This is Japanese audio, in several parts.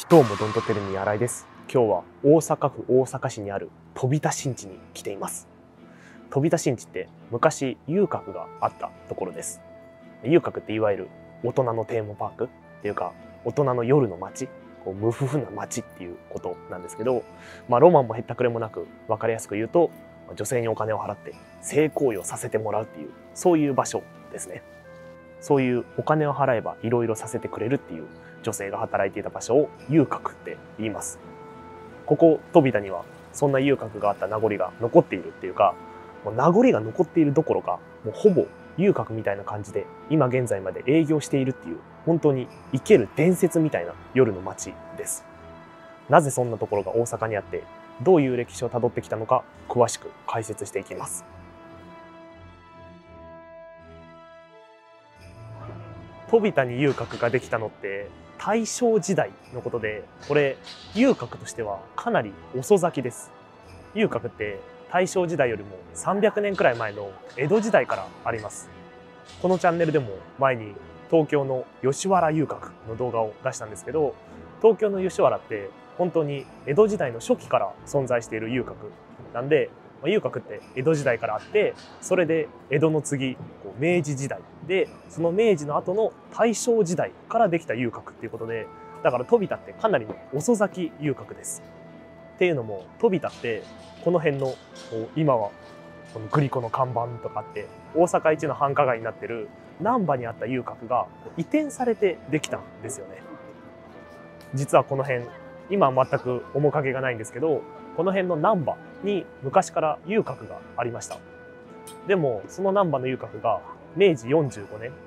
どうもドントテルミ新井です。今日は大阪府大阪市にある飛田新地に来ています。飛田新地って昔遊郭があったところです。遊郭っていわゆる大人のテーマパークっていうか大人の夜の街、無夫婦な街っていうことなんですけど、ロマンもへったくれもなく分かりやすく言うと、女性にお金を払って性行為をさせてもらうっていうそういう場所ですね。そういうお金を払えばいろいろさせてくれるっていう女性が働いていた場所を遊郭って言います。ここ飛田にはそんな遊郭があった名残が残っているっていうか、もう名残が残っているどころかもうほぼ遊郭みたいな感じで今現在まで営業しているっていう本当に生ける伝説みたいな夜の街です。なぜそんなところが大阪にあってどういう歴史をたどってきたのか詳しく解説していきます。飛田に遊郭ができたのって大正時代のことで、これ遊郭としてはかなり遅咲きです。遊郭って大正時代よりも300年くらい前の江戸時代からあります。このチャンネルでも前に東京の吉原遊郭の動画を出したんですけど、東京の吉原って本当に江戸時代の初期から存在している遊郭なんで、遊郭って江戸時代からあって、それで江戸の次明治時代で、その明治の後の大正時代からできた遊郭っていうことで、だから飛田ってかなりの遅咲き遊郭です。っていうのも飛田ってこの辺の今はこのグリコの看板とかあって大阪一の繁華街になってる難波にあった遊郭が移転されてできたんですよね。実はこの辺今は全く面影がないんですけど、この辺の難波に昔から遊郭がありました。でもその難波の遊郭が明治45年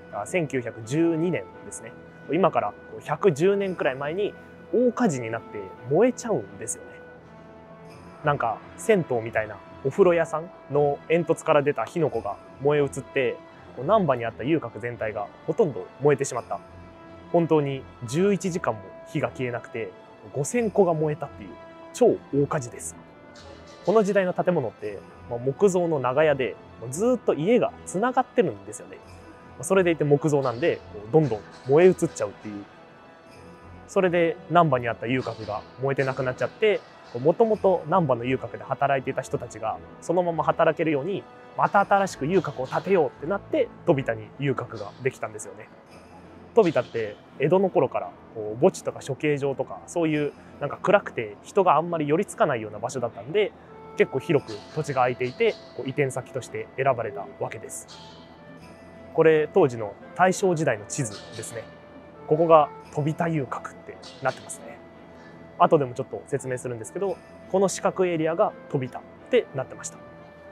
1912年ですね、今から110年くらい前に大火事になって燃えちゃうんですよね。なんか銭湯みたいなお風呂屋さんの煙突から出た火の粉が燃え移って難波にあった遊郭全体がほとんど燃えてしまった。本当に11時間も火が消えなくて5000個が燃えたっていう超大火事です。この時代の建物って木造の長屋でずっと家がつながってるんですよね。それでいて木造なんでどんどん燃え移っちゃうっていう。それで難波にあった遊郭が燃えてなくなっちゃって、もともと難波の遊郭で働いていた人たちがそのまま働けるようにまた新しく遊郭を建てようってなって飛田に遊郭ができたんですよね。飛田って江戸の頃から墓地とか処刑場とかそういうなんか暗くて人があんまり寄りつかないような場所だったんで、結構広く土地が空いていて移転先として選ばれたわけです。これ当時の大正時代の地図ですね。ここが飛田遊郭ってなってますね。後でもちょっと説明するんですけど、この四角いエリアが飛田ってなってました。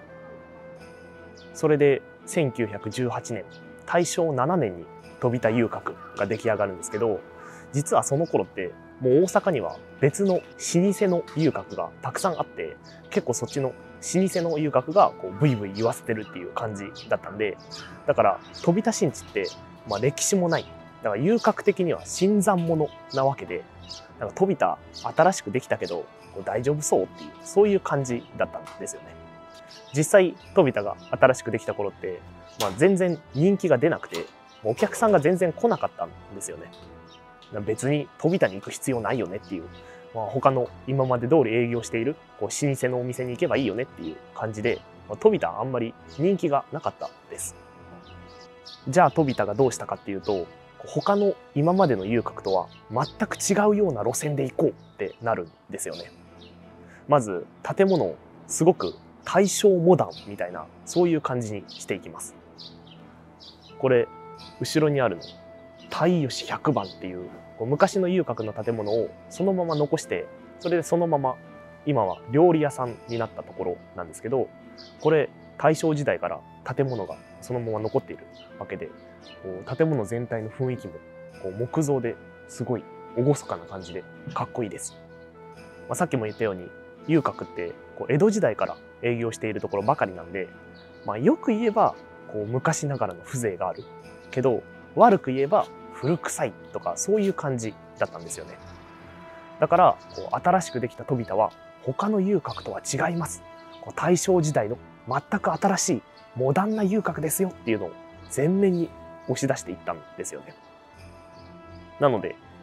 それで1918年大正7年に飛田遊郭が出来上がるんですけど、実はその頃ってもう大阪には別の老舗の遊郭がたくさんあって、結構そっちの老舗の遊郭がブイブイ言わせてるっていう感じだったんで、だから飛田新地って歴史もない、だから遊郭的には新参者なわけで、なんか飛田新しくできたけど大丈夫そうっていうそういう感じだったんですよね。実際飛田が新しくできた頃って、全然人気が出なくてお客さんが全然来なかったんですよね。別に飛田に行く必要ないよねっていう、他の今まで通り営業している老舗のお店に行けばいいよねっていう感じで、飛田あんまり人気がなかったです。じゃあ飛田がどうしたかっていうと、他の今までの遊郭とは全く違うような路線で行こうってなるんですよね。まず建物をすごく大正モダンみたいなそういう感じにしていきます。これ後ろにあるの太吉100番っていう昔の遊郭の建物をそのまま残して、それでそのまま今は料理屋さんになったところなんですけど、これ大正時代から建物がそのまま残っているわけで、建物全体の雰囲気も木造ですごい厳かな感じでかっこいいです。さっきも言ったように遊郭って江戸時代から営業しているところばかりなんで、よく言えば昔ながらの風情があるけど、悪く言えば古臭いとかそういう感じだったんですよね。だから新しくできた飛田は他の遊郭とは違います、大正時代の全く新しいモダンな遊郭ですよっていうのを前面に押し出していったんですよね。なので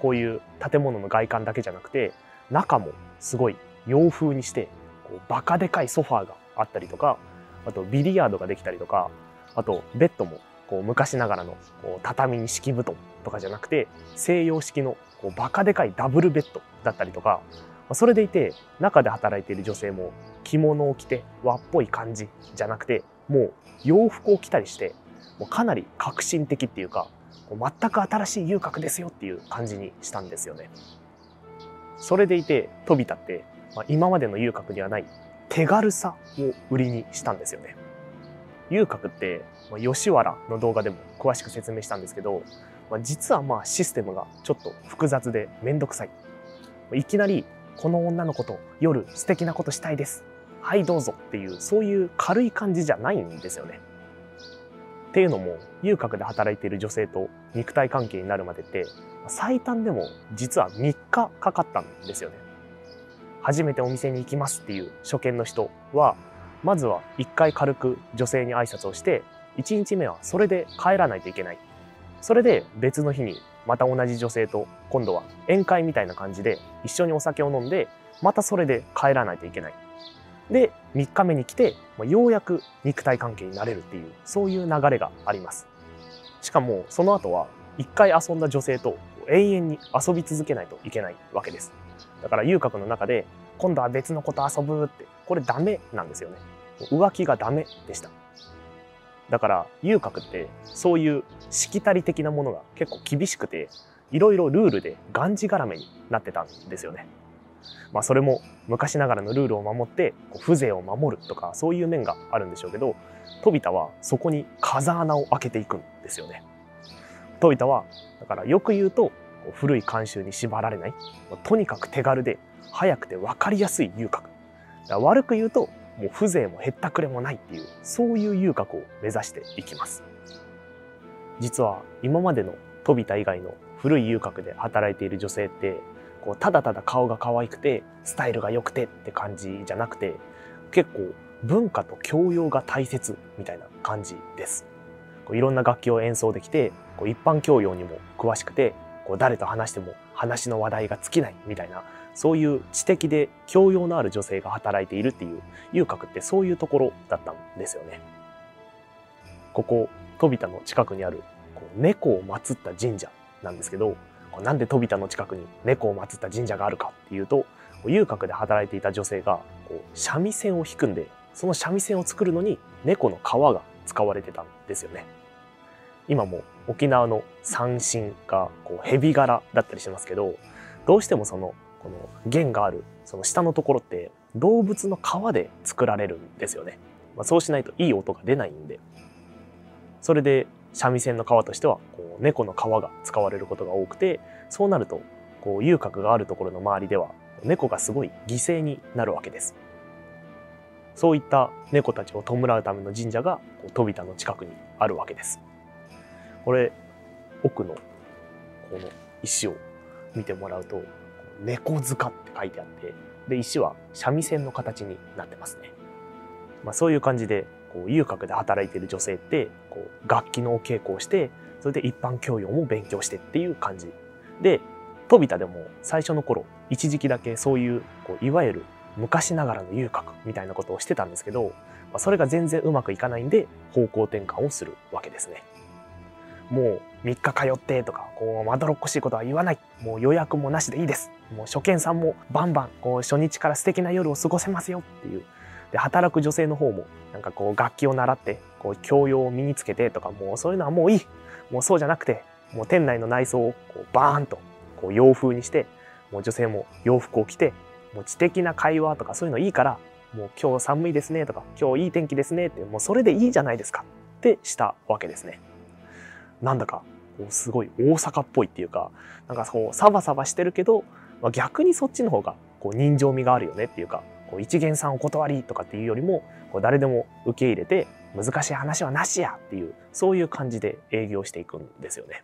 こういう建物の外観だけじゃなくて、中もすごい洋風にして、こうバカでかいソファーがあったりとか、あとビリヤードができたりとか、あとベッドもこう昔ながらのこう畳に敷布団とかじゃなくて、西洋式のこうバカでかいダブルベッドだったりとか、それでいて中で働いている女性も着物を着て和っぽい感じじゃなくて、もう洋服を着たりして、もうかなり革新的っていうか、全く新しい遊郭ですよっていう感じにしたんですよね。それでいて飛田って、今までの遊郭にはない手軽さを売りにしたんですよね。遊郭って吉原の動画でも詳しく説明したんですけど、実はシステムがちょっと複雑でめんどくさい。いきなりこの女の子と夜素敵なことしたいです、はいどうぞっていう、そういう軽い感じじゃないんですよね。っていうのも、遊郭で働いている女性と肉体関係になるまでって最短でも実は3日かかったんですよね。初めてお店に行きますっていう初見の人は、まずは1回軽く女性に挨拶をして、1日目はそれで帰らないといけない。それで別の日にまた同じ女性と今度は宴会みたいな感じで一緒にお酒を飲んで、またそれで帰らないといけない。で3日目に来てようやく肉体関係になれるっていう、そういう流れがあります。しかもその後は1回遊んだ女性と永遠に遊び続けないといけないわけです。だから遊郭の中で今度は別の子と遊ぶって、これダメなんですよね。浮気がダメでした。だから遊郭ってそういうしきたり的なものが結構厳しくて、いろいろルールでがんじがらめになってたんですよね。それも昔ながらのルールを守って風情を守るとか、そういう面があるんでしょうけど、飛田はそこに風穴を開けていくんですよね。飛田はだからよく言うと古い慣習に縛られない、とにかく手軽で早くて分かりやすい遊郭。悪く言うともう風情もへったくれもないっていう、そういう遊郭を目指していきます。実は今までの飛田以外の古い遊郭で働いている女性って、ただただ顔が可愛くてスタイルが良くてって感じじゃなくて、結構文化と教養が大切みたいな感じです。いろんな楽器を演奏できて、一般教養にも詳しくて、誰と話しても話の話題が尽きないみたいな、そういう知的で教養のある女性が働いているっていう遊郭って、そういうところだったんですよね。ここ飛田の近くにある猫を祀った神社なんですけど、なんで飛田の近くに猫を祀った神社があるかっていうと、遊郭で働いていた女性が三味線を弾くんで、その三味線を作るのに猫の皮が使われてたんですよね。今も沖縄の三線が蛇柄だったりしますけど、どうしてもこの弦があるその下のところって動物の皮で作られるんですよね。そうしないといい音が出ないんで、それで三味線の皮としては猫の皮が使われることが多くて、そうなると遊郭があるところの周りでは猫がすごい犠牲になるわけです。そういった猫たちを弔うための神社が飛田の近くにあるわけです。これ奥のこの石を見てもらうと、猫塚って書いてあって、で石は三味線の形になってますね。そういう感じで遊郭で働いている女性って楽器のお稽古をして、それで一般教養も勉強してっていう感じで、飛田でも最初の頃一時期だけそういういわゆる昔ながらの遊郭みたいなことをしてたんですけど、それが全然うまくいかないんで方向転換をするわけですね。もう3日通ってとかまどろっこしいことは言わない、もう予約もなしでいいです、もう初見さんもバンバン初日から素敵な夜を過ごせますよっていう。で働く女性の方もなんか楽器を習って教養を身につけてとか、もうそういうのはもういい、もうそうじゃなくて、もう店内の内装をバーンと洋風にして、もう女性も洋服を着て、もう知的な会話とかそういうのいいから、もう今日寒いですねとか今日いい天気ですねって、もうそれでいいじゃないですかってしたわけですね。なんだかすごい大阪っぽいっていうか、なんかサバサバしてるけど、逆にそっちの方が人情味があるよねっていうか、一見さんお断りとかっていうよりも誰でも受け入れて、難しい話はなしやっていう、そういう感じで営業していくんですよね。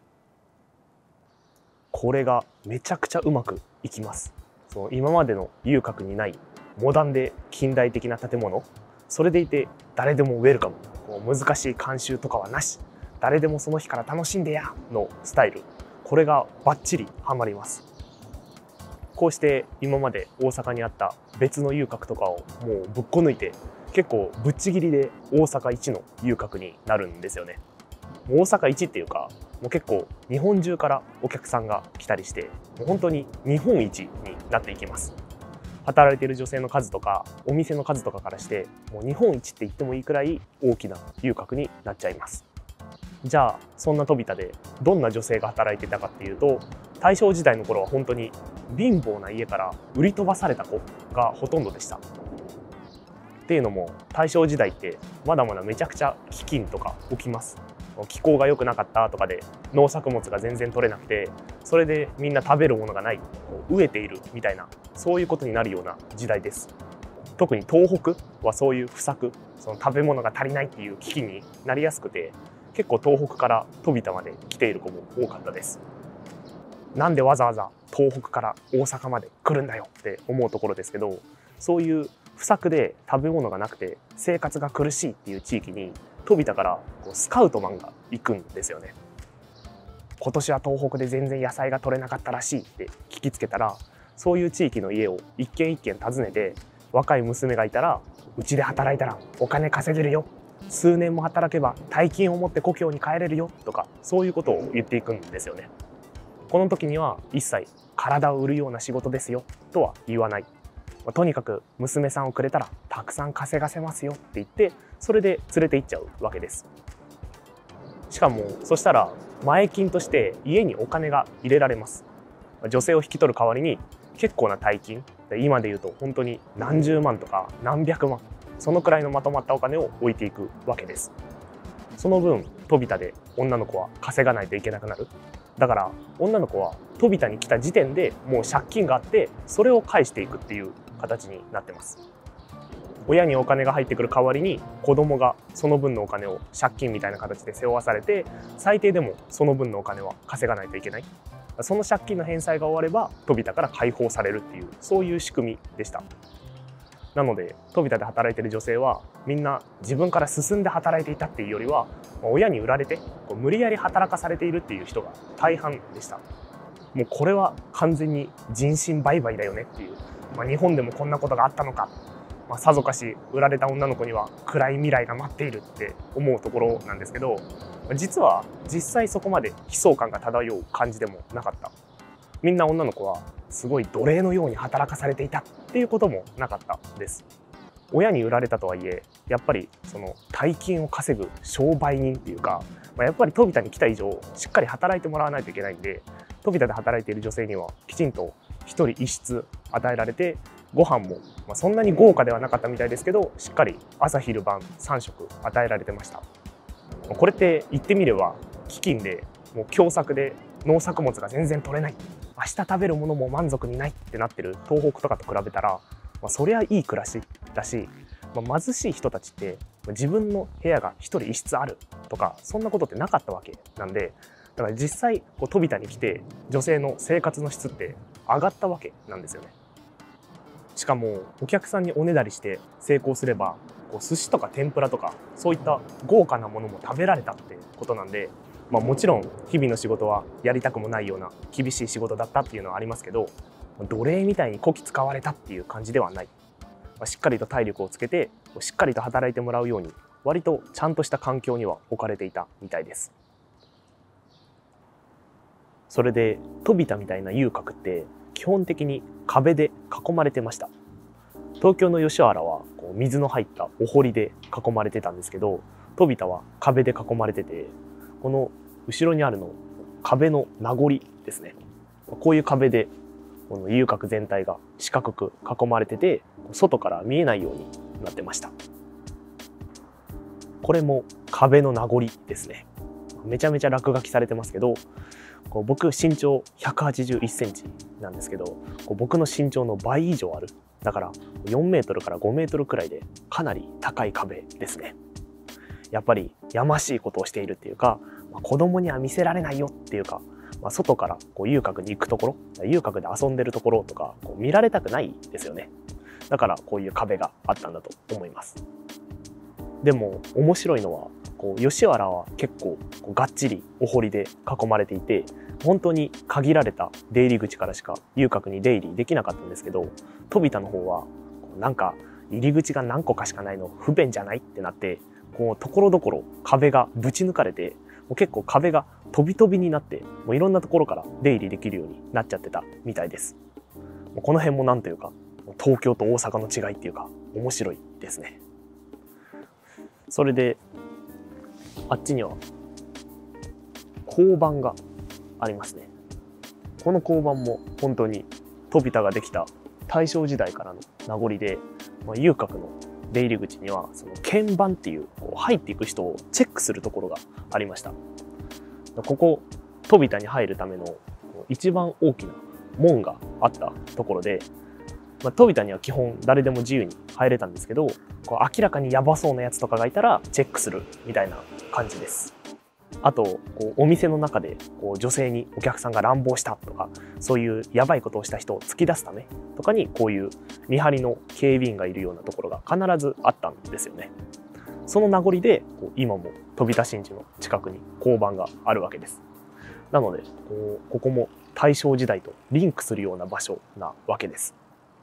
これがめちゃくちゃうまくいきます。今までの遊郭にないモダンで近代的な建物、それでいて誰でもウェルカム、難しい慣習とかはなし、誰でもその日から楽しんでやのスタイル、 これがバッチリハマります。こうして今まで大阪にあった別の遊郭とかをもうぶっこ抜いて、結構ぶっちぎりで大阪一の遊郭になるんですよね。大阪一っていうか、もう結構日本中からお客さんが来たりして、もう本当に日本一になっていきます。働いている女性の数とかお店の数とかからして、もう日本一って言ってもいいくらい大きな遊郭になっちゃいます。じゃあそんな飛田でどんな女性が働いていたかっていうと、大正時代の頃は本当に貧乏な家から売り飛ばされた子がほとんどでした。っていうのも、大正時代ってまだまだめちゃくちゃ飢饉とか起きます。気候が良くなかったとかで農作物が全然取れなくて、それでみんな食べるものがない、飢えているみたいな、そういうことになるような時代です。特に東北はそういう不作、その食べ物が足りないっていう危機になりやすくて、結構東北から飛田まで来ている子も多かったです。なんでわざわざ東北から大阪まで来るんだよって思うところですけど、そういう不作で食べ物がなくて生活が苦しいっていう地域に飛田からスカウトマンが行くんですよね。今年は東北で全然野菜が取れなかったらしいって聞きつけたら、そういう地域の家を一軒一軒訪ねて、若い娘がいたらうちで働いたらお金稼げるよ、数年も働けば大金を持って故郷に帰れるよとか、そういうことを言っていくんですよね。この時には一切体を売るような仕事ですよとは言わない。とにかく娘さんをくれたらたくさん稼がせますよって言って、それで連れて行っちゃうわけです。しかもそしたら前金として家にお金が入れられます。女性を引き取る代わりに結構な大金、今で言うと本当に何十万とか何百万、そのくらいのまとまったお金を置いていくわけです。その分飛田で女の子は稼がないといけなくなる。だから女の子は飛田に来た時点でもう借金があって、それを返していくっていう形になってます。親にお金が入ってくる代わりに子供がその分のお金を借金みたいな形で背負わされて、最低でもその分のお金は稼がないといけない。その借金の返済が終われば飛田から解放されるっていう、そういう仕組みでした。なので飛田で働いている女性はみんな自分から進んで働いていたっていうよりは、親に売られて無理やり働かされているっていう人が大半でした。もうこれは完全に人身売買だよねっていう、日本でもこんなことがあったのか、さぞかし売られた女の子には暗い未来が待っているって思うところなんですけど、実は実際そこまで悲壮感が漂う感じでもなかった。みんな女の子はすごい奴隷のように働かされていたっていうこともなかったです。親に売られたとはいえ、やっぱりその大金を稼ぐ商売人っていうか、やっぱり飛田に来た以上しっかり働いてもらわないといけないんで、飛田で働いている女性にはきちんと一人一室与えられて、ご飯もそんなに豪華ではなかったみたいですけど、しっかり朝昼晩3食与えられてました。これって言ってみれば飢饉でもう凶作で農作物が全然取れない、明日食べるものも満足にないってなってる東北とかと比べたら、そりゃいい暮らしだし、貧しい人たちって自分の部屋が一人一室あるとか、そんなことってなかったわけなんで、だから実際飛田に来て女性の生活の質って上がったわけなんですよね。しかもお客さんにおねだりして成功すれば、寿司とか天ぷらとかそういった豪華なものも食べられたってことなんで、もちろん日々の仕事はやりたくもないような厳しい仕事だったっていうのはありますけど、奴隷みたいにこき使われたっていう感じではない。しっかりと体力をつけてしっかりと働いてもらうように、割とちゃんとした環境には置かれていたみたいです。それで飛田みたいな遊郭って基本的に壁で囲まれてました。東京の吉原は水の入ったお堀で囲まれてたんですけど、飛田は壁で囲まれてて、この後ろにあるの壁の名残ですね。こういう壁でこの遊郭全体が四角く囲まれてて、外から見えないようになってました。これも壁の名残ですね。めちゃめちゃ落書きされてますけど、僕身長181センチなんですけど、僕の身長の倍以上ある。だから4メートルから5メートルくらいで、かなり高い壁ですね。やっぱりやましいことをしているっていうか、子供には見せられないよっていうか、外から遊郭に行くところ、遊郭で遊んでるところとか見られたくないですよね。だからこういう壁があったんだと思います。でも面白いのは、 吉原は結構がっちりお堀で囲まれていて、本当に限られた出入り口からしか遊郭に出入りできなかったんですけど、飛田の方はなんか入り口が何個かしかないの不便じゃないってなって、ところどころ壁がぶち抜かれて、結構壁が飛び飛びになって、いろんなところから出入りできるようになっちゃってたみたいです。この辺もなんというか東京と大阪の違いっていうか面白いですね。それであっちには交番がありますね。この交番も本当に飛田ができた大正時代からの名残で、遊郭の出入り口にはその検番っていう入っていく人をチェックするところがありました。ここ飛田に入るための一番大きな門があったところで、飛田には基本誰でも自由に入れたんですけど、明らかにヤバそうなやつとかがいたらチェックするみたいな感じです。あとお店の中で女性にお客さんが乱暴したとか、そういうやばいことをした人を突き出すためとかにこういう見張りの警備員がいるようなところが必ずあったんですよね。その名残で今も飛田新地の近くに交番があるわけです。なのでここも大正時代とリンクするような場所なわけです。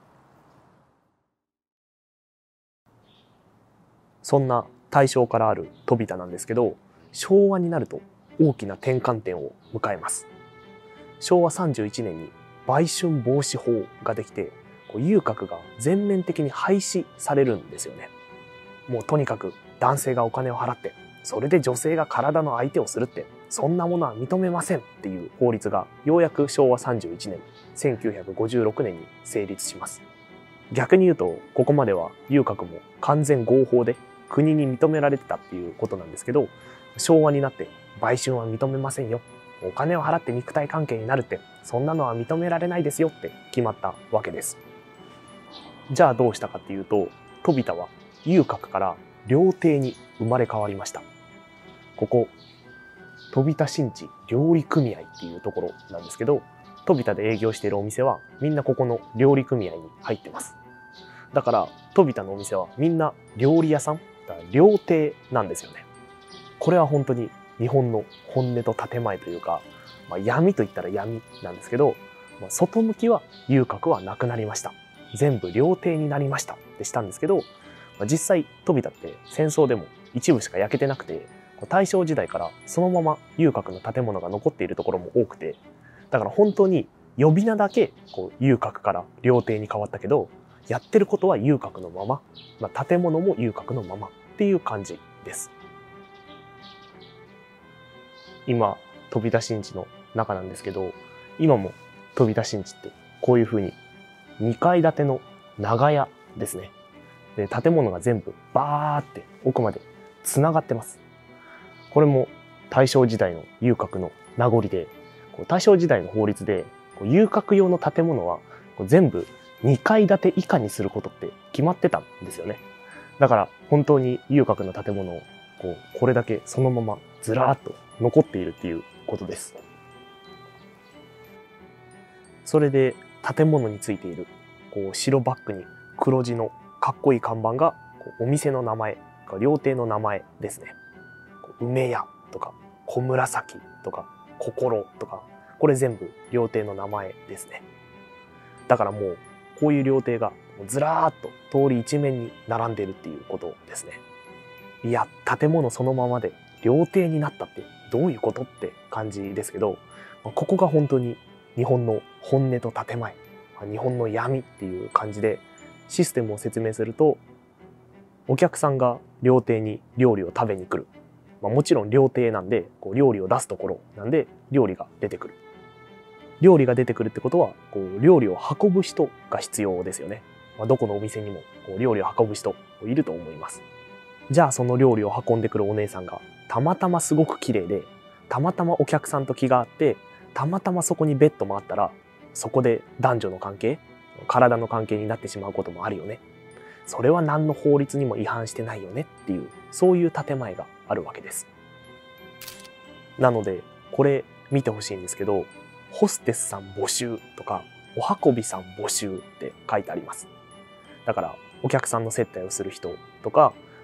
そんな大正からある飛田なんですけど、昭和になると大きな転換点を迎えます。昭和31年に売春防止法ができて、遊郭が全面的に廃止されるんですよね。もうとにかく男性がお金を払って、それで女性が体の相手をするって、そんなものは認めませんっていう法律がようやく昭和31年1956年に成立します。逆に言うとここまでは遊郭も完全合法で国に認められてたっていうことなんですけど、昭和になって売春は認めませんよ、お金を払って肉体関係になるって、そんなのは認められないですよって決まったわけです。じゃあどうしたかっていうと、飛田は遊郭から料亭に生まれ変わりました。ここ飛田新地料理組合っていうところなんですけど、飛田で営業しているお店はみんなここの料理組合に入ってます。だから飛田のお店はみんな料理屋さん、料亭なんですよね。これは本当に日本の本音と建前というか、闇といったら闇なんですけど、外向きは遊郭はなくなりました、全部料亭になりましたってしたんですけど、実際飛田って戦争でも一部しか焼けてなくて、大正時代からそのまま遊郭の建物が残っているところも多くて、だから本当に呼び名だけ遊郭から料亭に変わったけど、やってることは遊郭のまま、建物も遊郭のままっていう感じです。今飛田新地の中なんですけど、今も飛田新地ってこういう風に2階建ての長屋ですね。で建物が全部バーって奥までつながってます。これも大正時代の遊郭の名残で、大正時代の法律で遊郭用の建物は全部2階建て以下にすることって決まってたんですよね。だから本当に遊郭の建物をこれだけそのままずらーっと残っているっていうことです。それで建物についている白バックに黒字のかっこいい看板がお店の名前、料亭の名前ですね。梅屋とか小紫とか心とか、これ全部料亭の名前ですね。だからもうこういう料亭がずらーっと通り一面に並んでるっていうことですね。いや、建物そのままで料亭になったってどういうことって感じですけど、ここが本当に日本の本音と建前、日本の闇っていう感じで、システムを説明すると、お客さんが料亭に料理を食べに来る、もちろん料亭なんで料理を出すところなんで料理が出てくる。料理が出てくるってことは料理を運ぶ人が必要ですよね。どこのお店にも料理を運ぶ人いると思います。じゃあその料理を運んでくるお姉さんがたまたますごく綺麗で、たまたまお客さんと気があって、たまたまそこにベッドもあったら、そこで男女の関係、体の関係になってしまうこともあるよね。それは何の法律にも違反してないよねっていう、そういう建前があるわけです。なのでこれ見てほしいんですけど、ホステスさん募集とかお運びさん募集って書いてあります。だからお客さんの接待をする人とか、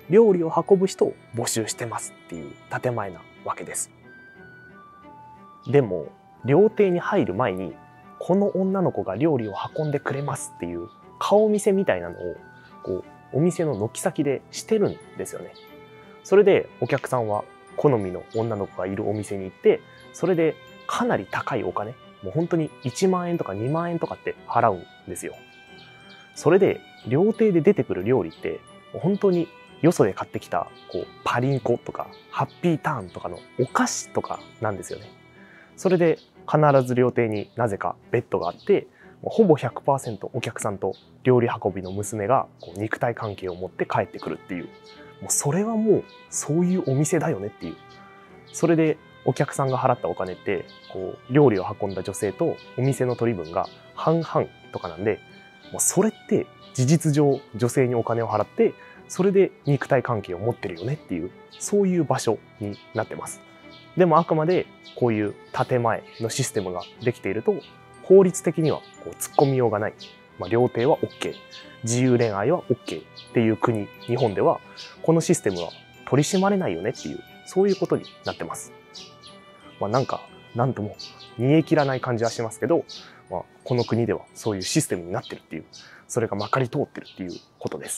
料理を運ぶ人を募集してますっていう建前なわけです。でも料亭に入る前にこの女の子が料理を運んでくれますっていう顔見せみたいなのをお店の軒先でしてるんですよね。それでお客さんは好みの女の子がいるお店に行って、それでかなり高いお金、もう本当に1万円とか2万円とかって払うんですよ。それで料亭で出てくる料理って本当によそで買ってきたパリンコとかハッピーターンとかのお菓子とかなんですよね。それで必ず料亭になぜかベッドがあって、ほぼ 100% お客さんと料理運びの娘が肉体関係を持って帰ってくるっていう、もうそれはもうそういうお店だよねっていう。それでお客さんが払ったお金って料理を運んだ女性とお店の取り分が半々とかなんで、もうそれって事実上女性にお金を払ってそれで肉体関係を持ってるよねっていう、そういう場所になってます。でもあくまでこういう建前のシステムができていると法律的には突っ込みようがない、料亭は OK、 自由恋愛は OK っていう国、日本ではこのシステムは取り締まれないよねっていう、そういうことになってます。なんとも煮え切らない感じはしますけど、この国ではそういうシステムになってるっていう、それがまかり通ってるっていうことです。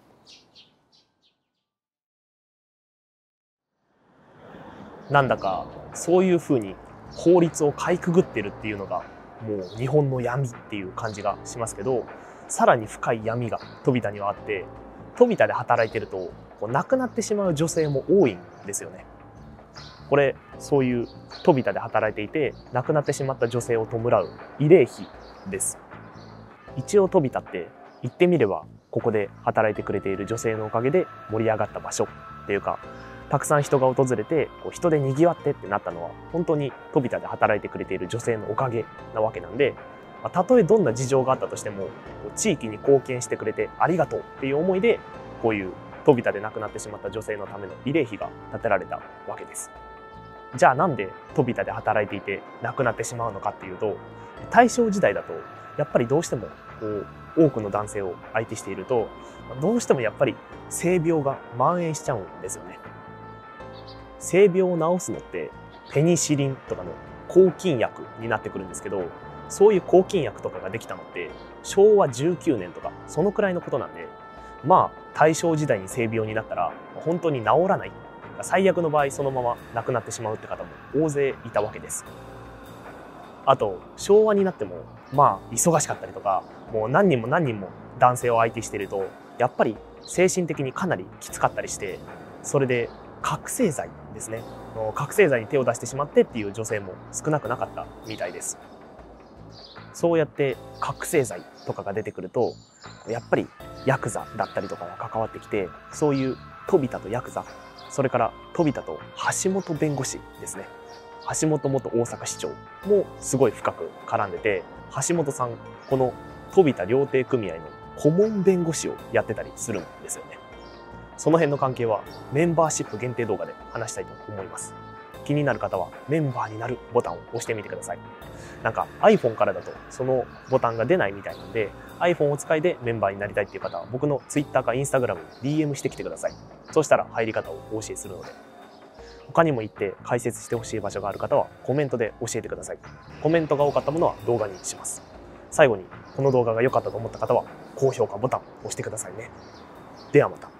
なんだかそういうふうに法律をかいくぐってるっていうのがもう日本の闇っていう感じがしますけど、さらに深い闇が飛田にはあって、飛田で働いてると亡くなってしまう女性も多いんですよね。これそういう飛田で働いていて亡くなってしまった女性を弔う慰霊碑です。一応飛田って言ってみればここで働いてくれている女性のおかげで盛り上がった場所っていうか、たくさん人が訪れて人で賑わってってなったのは本当に飛田で働いてくれている女性のおかげなわけなんで、たとえどんな事情があったとしても地域に貢献してくれてありがとうっていう思いで、こういう飛田で亡くなってしまった女性のための慰霊碑が建てられたわけです。じゃあなんで飛田で働いていて亡くなってしまうのかっていうと、大正時代だとやっぱりどうしても多くの男性を相手していると、どうしてもやっぱり性病が蔓延しちゃうんですよね。性病を治すのってペニシリンとかの抗菌薬になってくるんですけど、そういう抗菌薬とかができたのって昭和19年とかそのくらいのことなんで、大正時代に性病になったら本当に治らない、最悪の場合そのまま亡くなってしまうって方も大勢いたわけです。あと昭和になっても忙しかったりとか、もう何人も男性を相手しているとやっぱり精神的にかなりきつかったりして、それで覚醒剤ですね、覚醒剤に手を出してしまってっていう女性も少なくなかったみたいです。そうやって覚醒剤とかが出てくるとやっぱりヤクザだったりとかが関わってきて、そういう飛田とヤクザ、それから飛田と橋本弁護士ですね、橋本元大阪市長もすごい深く絡んでて、橋本さんこの飛田料亭組合の顧問弁護士をやってたりするんですよね。その辺の関係はメンバーシップ限定動画で話したいと思います。気になる方はメンバーになるボタンを押してみてください。iPhone からだとそのボタンが出ないみたいなので、 iPhone を使いでメンバーになりたいっていう方は僕の Twitter か Instagram に DM してきてください。そうしたら入り方をお教えするので。他にも行って解説してほしい場所がある方はコメントで教えてください。コメントが多かったものは動画にします。最後にこの動画が良かったと思った方は高評価ボタンを押してくださいね。ではまた。